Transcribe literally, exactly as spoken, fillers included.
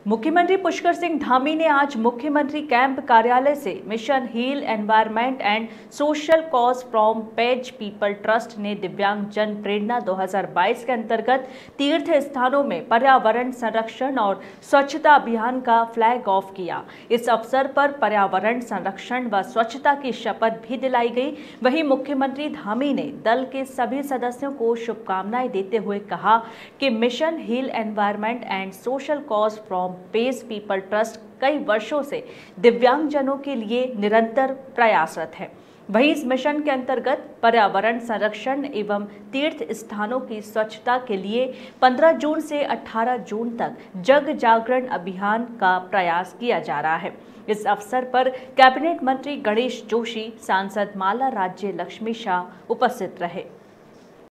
मुख्यमंत्री पुष्कर सिंह धामी ने आज मुख्यमंत्री कैंप कार्यालय से mission heal environment and social cause from page people trust ने दिव्यांग जन प्रेरणा दो हज़ार बाईस के अंतर्गत तीर्थ स्थानों में पर्यावरण संरक्षण और स्वच्छता अभियान का फ्लैग ऑफ किया। इस अवसर पर पर्यावरण संरक्षण व स्वच्छता की शपथ भी दिलाई गई। वहीं मुख्यमंत्री धामी ने दल के सभी सदस्यों को शुभकामनाएं देते हुए कहा कि mission heal environment and social cause from page people trust कई वर्षों से दिव्यांगजनों के लिए निरंतर प्रयासरत है। वहीं इस मिशन के अंतर्गत पर्यावरण संरक्षण एवं तीर्थ स्थानों की स्वच्छता के लिए पंद्रह जून से अठारह जून तक जग जागरण अभियान का प्रयास किया जा रहा है। इस अवसर पर कैबिनेट मंत्री गणेश जोशी, सांसद माला राज्य लक्ष्मी शाह उपस्थित रहे।